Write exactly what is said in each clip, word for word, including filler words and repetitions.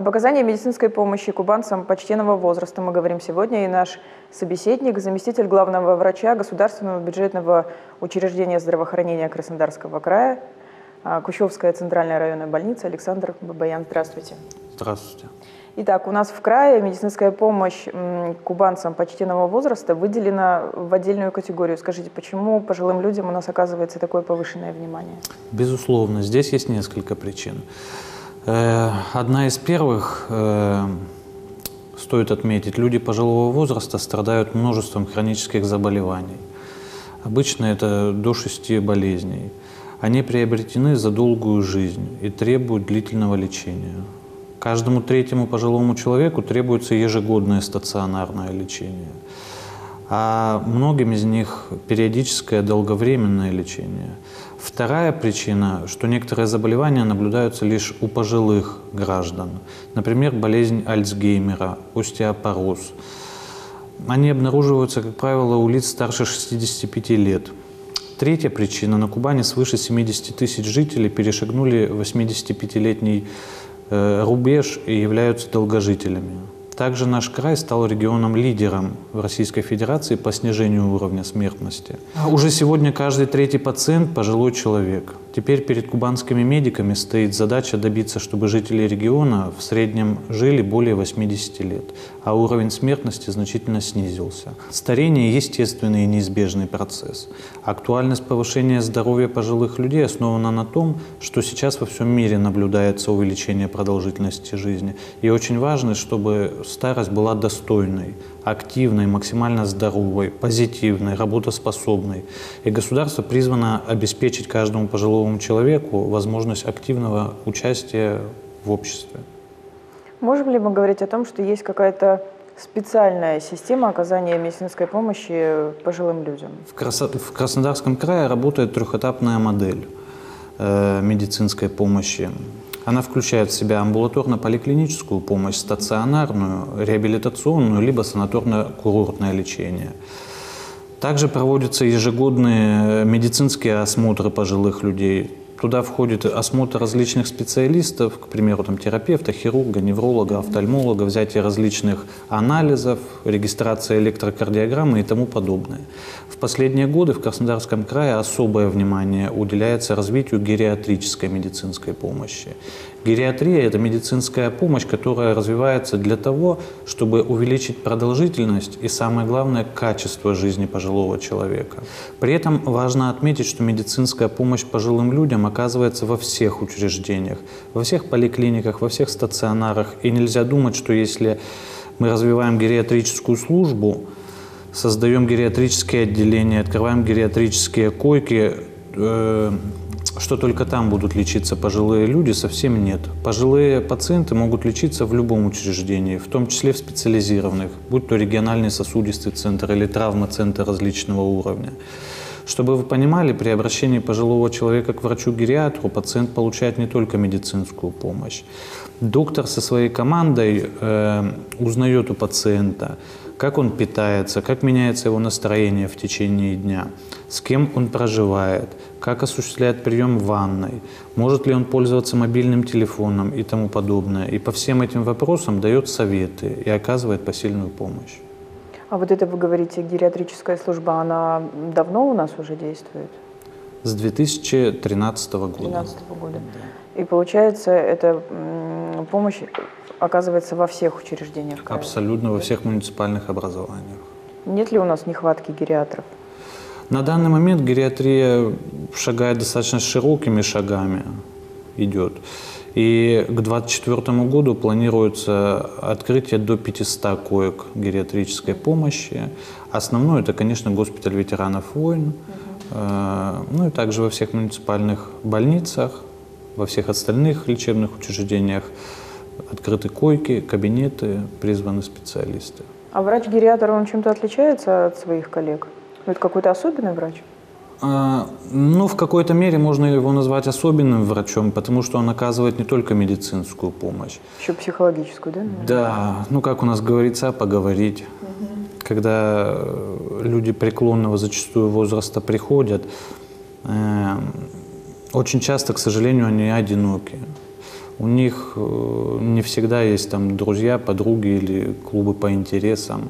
Об оказании медицинской помощи кубанцам почтенного возраста мы говорим сегодня, и наш собеседник, заместитель главного врача Государственного бюджетного учреждения здравоохранения Краснодарского края, Кущевская центральная районная больница, Александр Бабаян. Здравствуйте. Здравствуйте. Итак, у нас в крае медицинская помощь кубанцам почтенного возраста выделена в отдельную категорию. Скажите, почему пожилым людям у нас оказывается такое повышенное внимание? Безусловно, здесь есть несколько причин. Одна из первых, стоит отметить, люди пожилого возраста страдают множеством хронических заболеваний. Обычно это до шести болезней. Они приобретены за долгую жизнь и требуют длительного лечения. Каждому третьему пожилому человеку требуется ежегодное стационарное лечение, а многим из них периодическое долговременное лечение. Вторая причина, что некоторые заболевания наблюдаются лишь у пожилых граждан. Например, болезнь Альцгеймера, остеопороз. Они обнаруживаются, как правило, у лиц старше шестидесяти пяти лет. Третья причина. На Кубани свыше семидесяти тысяч жителей перешагнули восьмидесятипятилетний э, рубеж и являются долгожителями. Также наш край стал регионом-лидером в Российской Федерации по снижению уровня смертности. Уже сегодня каждый третий пациент – пожилой человек. Теперь перед кубанскими медиками стоит задача добиться, чтобы жители региона в среднем жили более восьмидесяти лет, а уровень смертности значительно снизился. Старение – естественный и неизбежный процесс. Актуальность повышения здоровья пожилых людей основана на том, что сейчас во всем мире наблюдается увеличение продолжительности жизни. И очень важно, чтобы старость была достойной, активной, максимально здоровой, позитивной, работоспособной. И государство призвано обеспечить каждому пожилому человеку возможность активного участия в обществе. Можем ли мы говорить о том, что есть какая-то специальная система оказания медицинской помощи пожилым людям? В, Крас... в Краснодарском крае работает трехэтапная модель э, медицинской помощи. Она включает в себя амбулаторно-поликлиническую помощь, стационарную, реабилитационную, либо санаторно-курортное лечение. Также проводятся ежегодные медицинские осмотры пожилых людей. Туда входит осмотр различных специалистов, к примеру, там, терапевта, хирурга, невролога, офтальмолога, взятие различных анализов, регистрация электрокардиограммы и тому подобное. В последние годы в Краснодарском крае особое внимание уделяется развитию гериатрической медицинской помощи. Гериатрия – это медицинская помощь, которая развивается для того, чтобы увеличить продолжительность и, самое главное, качество жизни пожилого человека. При этом важно отметить, что медицинская помощь пожилым людям оказывается во всех учреждениях, во всех поликлиниках, во всех стационарах. И нельзя думать, что если мы развиваем гериатрическую службу, создаем гериатрические отделения, открываем гериатрические койки, э что только там будут лечиться пожилые люди, совсем нет. Пожилые пациенты могут лечиться в любом учреждении, в том числе в специализированных, будь то региональный сосудистый центр или травмоцентр различного уровня. Чтобы вы понимали, при обращении пожилого человека к врачу-гериатру пациент получает не только медицинскую помощь. Доктор со своей командой э, узнает у пациента, как он питается, как меняется его настроение в течение дня, с кем он проживает, как осуществляет прием в ванной, может ли он пользоваться мобильным телефоном и тому подобное. И по всем этим вопросам дает советы и оказывает посильную помощь. А вот это, вы говорите, гериатрическая служба, она давно у нас уже действует? С две тысячи тринадцатого года. две тысячи тринадцатого года. Да. И получается, эта помощь оказывается во всех учреждениях края? Абсолютно, во всех муниципальных образованиях. Нет ли у нас нехватки гериатров? На данный момент гериатрия шагает достаточно широкими шагами, идет. И к две тысячи двадцать четвёртому году планируется открытие до пятисот коек гериатрической помощи. Основное это, конечно, госпиталь ветеранов войн, угу. э, ну и также во всех муниципальных больницах, во всех остальных лечебных учреждениях открыты койки, кабинеты, призваны специалисты. А врач-гериатр, он чем-то отличается от своих коллег? Это какой-то особенный врач? А, ну, в какой-то мере можно его назвать особенным врачом, потому что он оказывает не только медицинскую помощь. Еще психологическую, да? Наверное? Да, ну как у нас говорится, поговорить. Угу. Когда люди преклонного зачастую возраста приходят, э, очень часто, к сожалению, они одиноки. У них не всегда есть там друзья, подруги или клубы по интересам.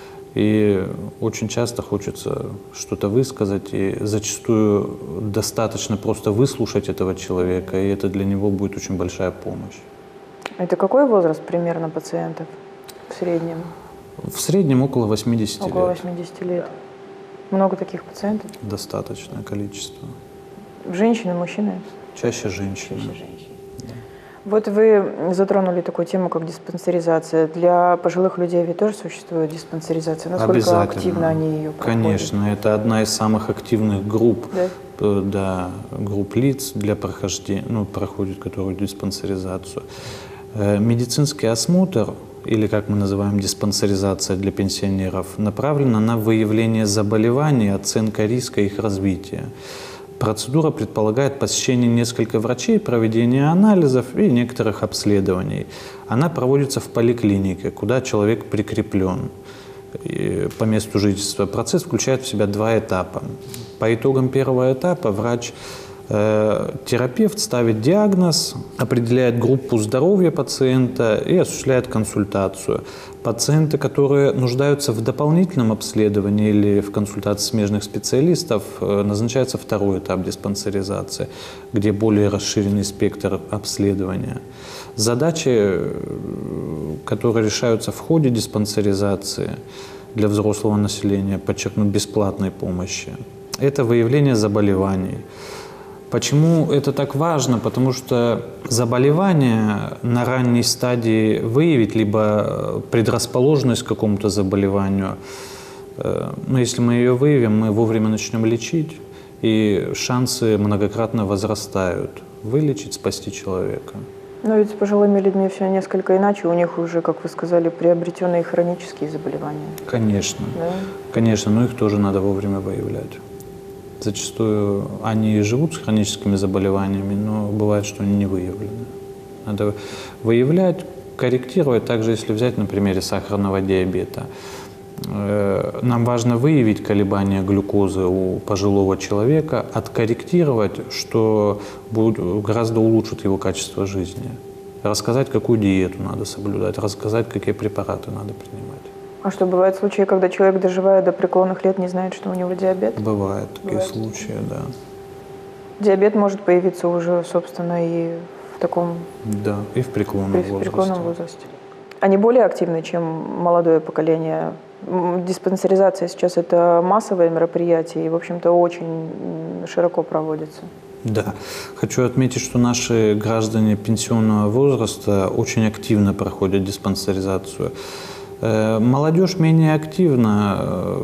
И очень часто хочется что-то высказать, и зачастую достаточно просто выслушать этого человека, и это для него будет очень большая помощь. Это какой возраст примерно пациентов в среднем? В среднем около восьмидесяти лет. Около восьмидесяти лет. Много таких пациентов? Достаточное количество. Женщины, мужчины? Чаще женщины. Чаще женщины. Вот вы затронули такую тему, как диспансеризация. Для пожилых людей ведь тоже существует диспансеризация. Насколько активно они ее проходят? Конечно, это одна из самых активных групп, да? Да, групп лиц для прохождения, ну, проходит которую диспансеризацию. Медицинский осмотр, или как мы называем диспансеризация для пенсионеров, направлена на выявление заболеваний, оценка риска их развития. Процедура предполагает посещение нескольких врачей, проведение анализов и некоторых обследований. Она проводится в поликлинике, куда человек прикреплен по месту жительства. Процесс включает в себя два этапа. По итогам первого этапа врач терапевт ставит диагноз, определяет группу здоровья пациента и осуществляет консультацию. Пациенты, которые нуждаются в дополнительном обследовании или в консультации смежных специалистов, назначается второй этап диспансеризации, где более расширенный спектр обследования. Задачи, которые решаются в ходе диспансеризации для взрослого населения, подчеркну, бесплатной помощи, это выявление заболеваний. Почему это так важно? Потому что заболевание на ранней стадии выявить, либо предрасположенность к какому-то заболеванию, но если мы ее выявим, мы вовремя начнем лечить, и шансы многократно возрастают вылечить, спасти человека. Но ведь с пожилыми людьми все несколько иначе. У них уже, как вы сказали, приобретенные хронические заболевания. Конечно, да? Конечно, но их тоже надо вовремя выявлять. Зачастую они живут с хроническими заболеваниями, но бывает, что они не выявлены. Надо выявлять, корректировать. Также, если взять на примере сахарного диабета, нам важно выявить колебания глюкозы у пожилого человека, откорректировать, что будет, гораздо улучшит его качество жизни. Рассказать, какую диету надо соблюдать, рассказать, какие препараты надо принимать. А что, бывают случаи, когда человек, доживая до преклонных лет, не знает, что у него диабет? Бывают такие Бывает. случаи, да. Диабет может появиться уже, собственно, и в таком... Да, и в преклонном в возрасте. преклонном возрасте. Они более активны, чем молодое поколение. Диспансеризация сейчас – это массовое мероприятие и, в общем-то, очень широко проводится. Да. Хочу отметить, что наши граждане пенсионного возраста очень активно проходят диспансеризацию. Молодежь менее активна,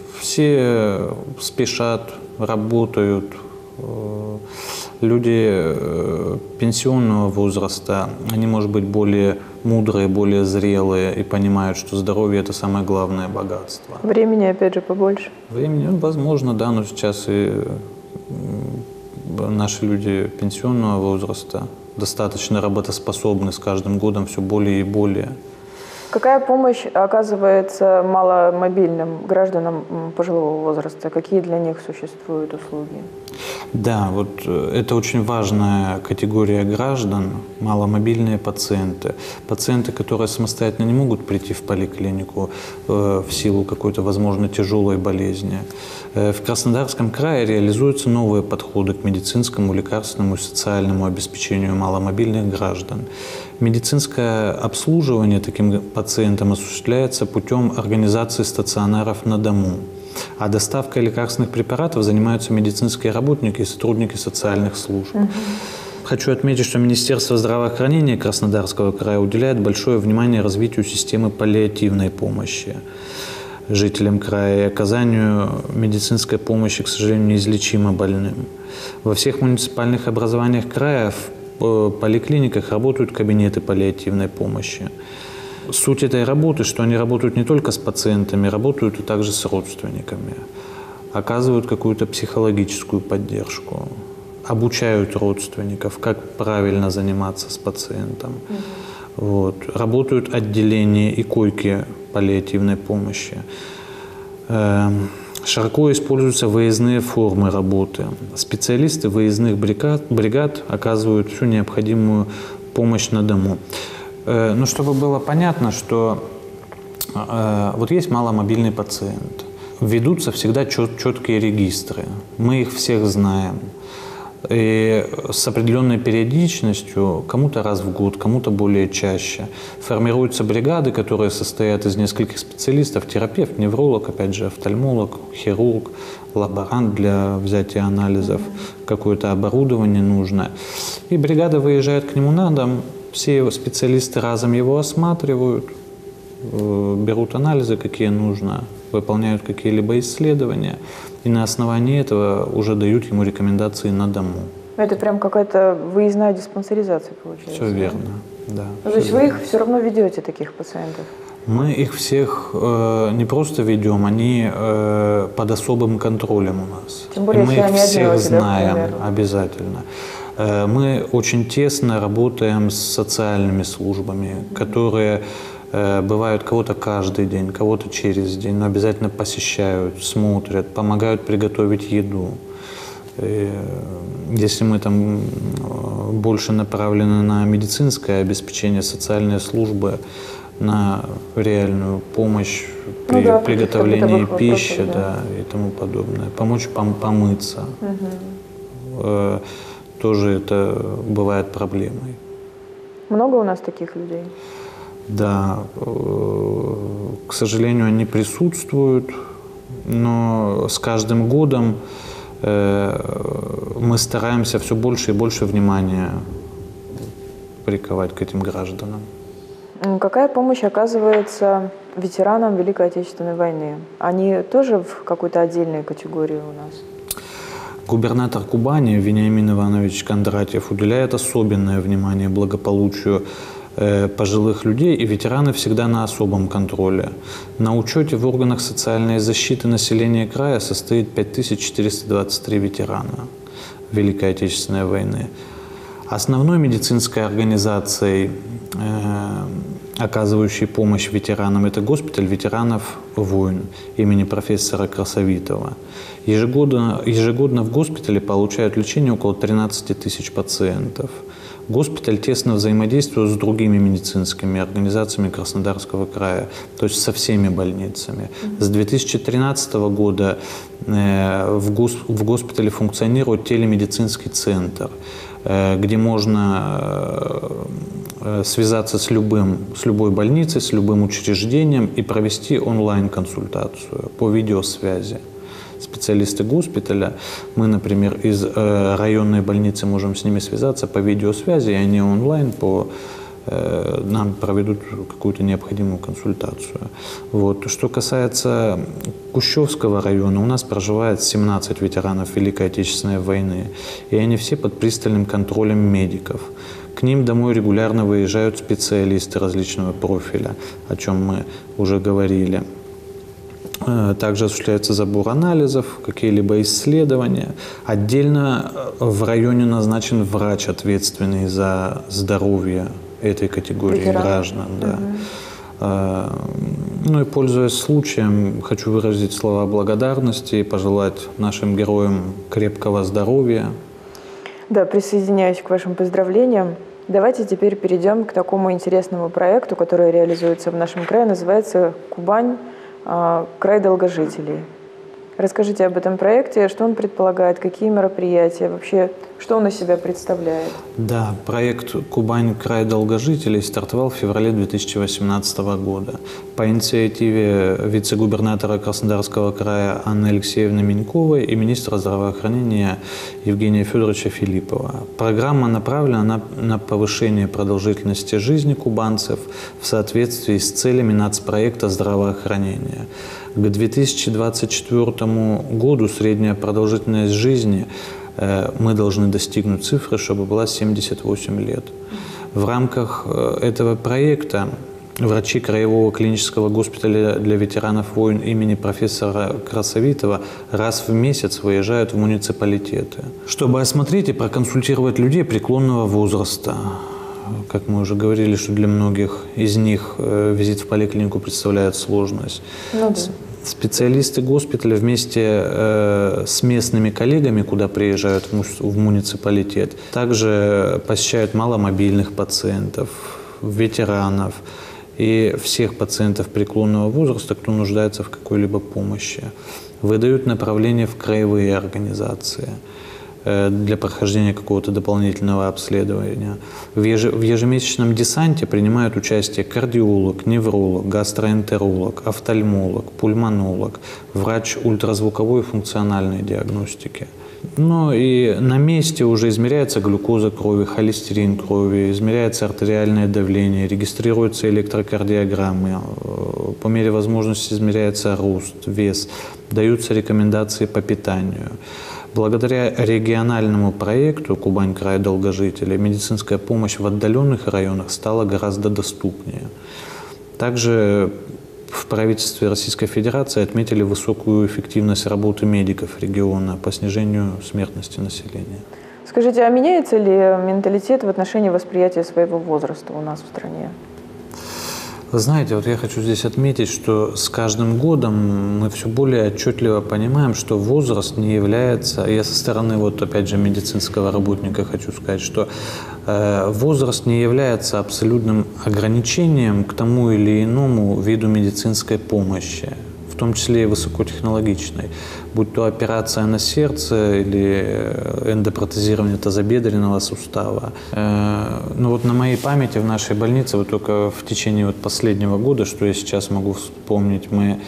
все спешат, работают. Люди пенсионного возраста, они, может быть, более мудрые, более зрелые и понимают, что здоровье – это самое главное богатство. Времени, опять же, побольше? Времени, возможно, да, но сейчас и наши люди пенсионного возраста достаточно работоспособны, с каждым годом все более и более. Какая помощь оказывается маломобильным гражданам пожилого возраста? Какие для них существуют услуги? Да, вот это очень важная категория граждан, маломобильные пациенты. Пациенты, которые самостоятельно не могут прийти в поликлинику э, в силу какой-то, возможно, тяжелой болезни. Э, в Краснодарском крае реализуются новые подходы к медицинскому, лекарственному и социальному обеспечению маломобильных граждан. Медицинское обслуживание таким пациентам осуществляется путем организации стационаров на дому, а доставкой лекарственных препаратов занимаются медицинские работники и сотрудники социальных служб. Угу. Хочу отметить, что Министерство здравоохранения Краснодарского края уделяет большое внимание развитию системы паллиативной помощи жителям края и оказанию медицинской помощи, к сожалению, неизлечимо больным. Во всех муниципальных образованиях края в поликлиниках работают кабинеты паллиативной помощи. Суть этой работы, что они работают не только с пациентами, работают и также с родственниками, оказывают какую-то психологическую поддержку, обучают родственников, как правильно заниматься с пациентом. Mm-hmm. Вот. Работают отделения и койки паллиативной помощи. Эм, широко используются выездные формы работы. Специалисты выездных бригад, бригад оказывают всю необходимую помощь на дому. Но чтобы было понятно, что вот есть маломобильный пациент. Ведутся всегда чет, четкие регистры. Мы их всех знаем. И с определенной периодичностью, кому-то раз в год, кому-то более чаще, формируются бригады, которые состоят из нескольких специалистов: терапевт, невролог, опять же, офтальмолог, хирург, лаборант для взятия анализов, какое-то оборудование нужно. И бригада выезжает к нему на дом, все его специалисты разом его осматривают, берут анализы, какие нужно, выполняют какие-либо исследования, и на основании этого уже дают ему рекомендации на дому. Это прям какая-то выездная диспансеризация получается? Все верно, да. Ну, то есть вы их все равно ведете, таких пациентов? Мы их всех э, не просто ведем, они э, под особым контролем у нас. Тем более, и мы если их они всех одни, знаем, да, обязательно. Э, мы очень тесно работаем с социальными службами, mm-hmm. которые бывают кого-то каждый день, кого-то через день, но обязательно посещают, смотрят, помогают приготовить еду. И если мы там больше направлены на медицинское обеспечение, социальные службы, на реальную помощь при ну, да, приготовлении пищи, вопросов, да. Да, и тому подобное. Помочь пом помыться. Угу. Тоже это бывает проблемой. Много у нас таких людей? Да, к сожалению, они присутствуют, но с каждым годом мы стараемся все больше и больше внимания приковать к этим гражданам. Какая помощь оказывается ветеранам Великой Отечественной войны? Они тоже в какой-то отдельной категории у нас? Губернатор Кубани Вениамин Иванович Кондратьев уделяет особенное внимание благополучию пожилых людей, и ветераны всегда на особом контроле. На учете в органах социальной защиты населения края состоит пять тысяч четыреста двадцать три ветерана Великой Отечественной войны. Основной медицинской организацией, э, оказывающей помощь ветеранам, это госпиталь ветеранов войн имени профессора Красовитова. Ежегодно, ежегодно в госпитале получают лечение около тринадцати тысяч пациентов. Госпиталь тесно взаимодействует с другими медицинскими организациями Краснодарского края, то есть со всеми больницами. С две тысячи тринадцатого года в госпитале функционирует телемедицинский центр, где можно связаться с, любым, с любой больницей, с любым учреждением и провести онлайн-консультацию по видеосвязи. Специалисты госпиталя, мы, например, из э, районной больницы можем с ними связаться по видеосвязи, и они онлайн по, э, нам проведут какую-то необходимую консультацию. Вот. Что касается Кущевского района, у нас проживает семнадцать ветеранов Великой Отечественной войны, и они все под пристальным контролем медиков. К ним домой регулярно выезжают специалисты различного профиля, о чем мы уже говорили. Также осуществляется забор анализов, какие-либо исследования. Отдельно в районе назначен врач, ответственный за здоровье этой категории Ветеран. граждан. Да. Угу. Ну и, пользуясь случаем, хочу выразить слова благодарности и пожелать нашим героям крепкого здоровья. Да, присоединяюсь к вашим поздравлениям. Давайте теперь перейдем к такому интересному проекту, который реализуется в нашем крае. Называется «Кубань. Край долгожителей». Расскажите об этом проекте, что он предполагает, какие мероприятия, вообще, что он из себя представляет? Да, проект «Кубань. Край долгожителей» стартовал в феврале две тысячи восемнадцатого года по инициативе вице-губернатора Краснодарского края Анны Алексеевны Миньковой и министра здравоохранения Евгения Федоровича Филиппова. Программа направлена на, на повышение продолжительности жизни кубанцев в соответствии с целями нацпроекта здравоохранения. К две тысячи двадцать четвёртому году средняя продолжительность жизни э, мы должны достигнуть цифры, чтобы была семьдесят восемь лет. В рамках этого проекта врачи Краевого клинического госпиталя для ветеранов войн имени профессора Красовитова раз в месяц выезжают в муниципалитеты, чтобы осмотреть и проконсультировать людей преклонного возраста. Как мы уже говорили, что для многих из них визит в поликлинику представляет сложность. Ну, да. Специалисты госпиталя вместе э, с местными коллегами, куда приезжают в, муз- в муниципалитет, также посещают маломобильных пациентов, ветеранов и всех пациентов преклонного возраста, кто нуждается в какой-либо помощи. Выдают направления в краевые организации для прохождения какого-то дополнительного обследования. В, еж... в ежемесячном десанте принимают участие кардиолог, невролог, гастроэнтеролог, офтальмолог, пульмонолог, врач ультразвуковой и функциональной диагностики. Но и на месте уже измеряется глюкоза крови, холестерин крови, измеряется артериальное давление, регистрируются электрокардиограммы, по мере возможности измеряется рост, вес, даются рекомендации по питанию. Благодаря региональному проекту «Кубань-край долгожителей» медицинская помощь в отдаленных районах стала гораздо доступнее. Также в правительстве Российской Федерации отметили высокую эффективность работы медиков региона по снижению смертности населения. Скажите, а меняется ли менталитет в отношении восприятия своего возраста у нас в стране? Вы знаете, вот я хочу здесь отметить, что с каждым годом мы все более отчетливо понимаем, что возраст не является, я со стороны, вот опять же, медицинского работника хочу сказать, что э, возраст не является абсолютным ограничением к тому или иному виду медицинской помощи, в том числе и высокотехнологичной, будь то операция на сердце или эндопротезирование тазобедренного сустава. Ну вот на моей памяти в нашей больнице вот только в течение вот последнего года, что я сейчас могу вспомнить, мы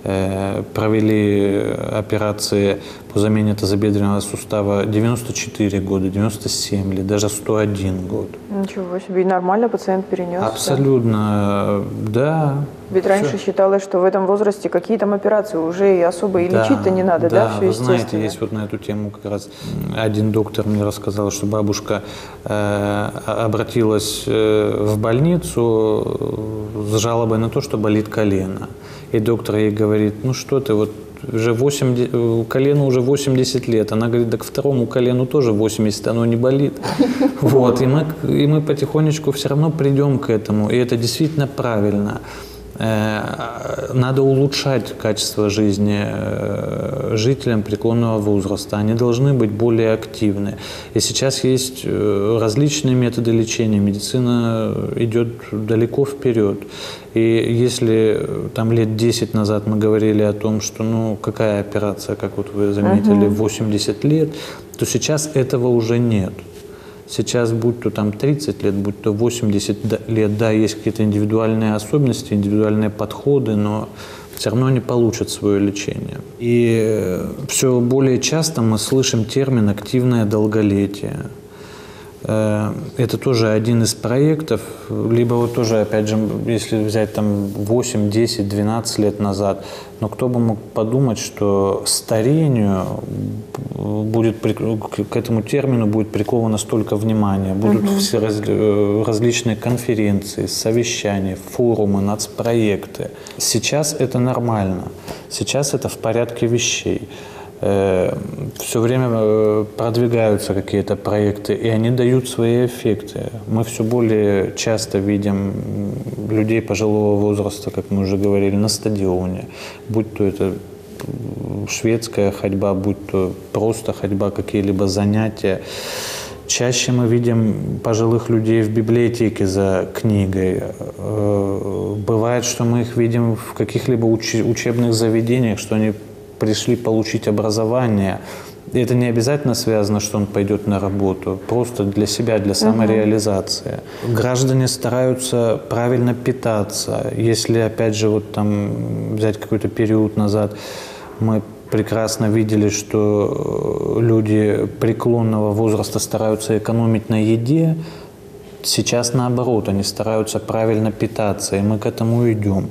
провели операции по замене тазобедренного сустава девяносто четыре года, девяносто семь лет, даже сто один год. Ничего себе, и нормально пациент перенес? Абсолютно, да. Ведь раньше Все. считалось, что в этом возрасте какие там операции уже и особо и да, лечить-то не надо, да, да все вы естественно. знаете, есть вот на эту тему как раз один доктор мне рассказал, что бабушка э, обратилась э, в больницу с жалобой на то, что болит колено. И доктор ей говорит, ну что ты, вот уже восемьдесят, колену уже восемьдесят лет. Она говорит, да к второму колену тоже восемьдесят, оно не болит. Вот, и мы, и мы потихонечку все равно придем к этому, и это действительно правильно. Надо улучшать качество жизни жителям преклонного возраста. Они должны быть более активны. И сейчас есть различные методы лечения. Медицина идет далеко вперед. И если там лет десять назад мы говорили о том, что ну какая операция, как вот вы заметили, в восемьдесят лет, то сейчас этого уже нет. Сейчас, будь то там тридцать лет, будь то восемьдесят лет, да, есть какие-то индивидуальные особенности, индивидуальные подходы, но все равно они получат свое лечение. И все более часто мы слышим термин «активное долголетие». Это тоже один из проектов, либо вот тоже, опять же, если взять там восемь, десять, двенадцать лет назад, но кто бы мог подумать, что старению будет, к этому термину будет приковано столько внимания, будут угу. все раз, различные конференции, совещания, форумы, нацпроекты. Сейчас это нормально, сейчас это в порядке вещей. Все время продвигаются какие-то проекты, и они дают свои эффекты. Мы все более часто видим людей пожилого возраста, как мы уже говорили, на стадионе. Будь то это шведская ходьба, будь то просто ходьба, какие-либо занятия. Чаще мы видим пожилых людей в библиотеке за книгой. Бывает, что мы их видим в каких-либо учебных заведениях, что они пришли получить образование. И это не обязательно связано, что он пойдет на работу, просто для себя, для самореализации. Uh-huh. Граждане стараются правильно питаться. Если, опять же, вот там взять какой-то период назад, мы прекрасно видели, что люди преклонного возраста стараются экономить на еде. Сейчас наоборот, они стараются правильно питаться, и мы к этому идем.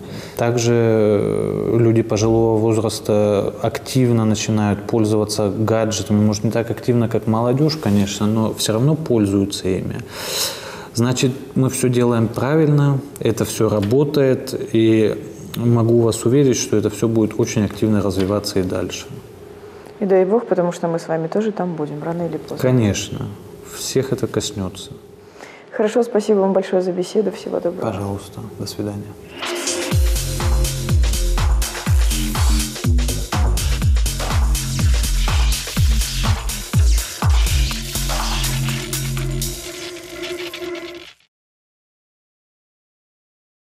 Также люди пожилого возраста активно начинают пользоваться гаджетами, может не так активно, как молодежь, конечно, но все равно пользуются ими. Значит, мы все делаем правильно, это все работает, и могу вас уверить, что это все будет очень активно развиваться и дальше. И дай Бог, потому что мы с вами тоже там будем, рано или поздно. Конечно, всех это коснется. Хорошо, спасибо вам большое за беседу. Всего доброго. Пожалуйста. До свидания.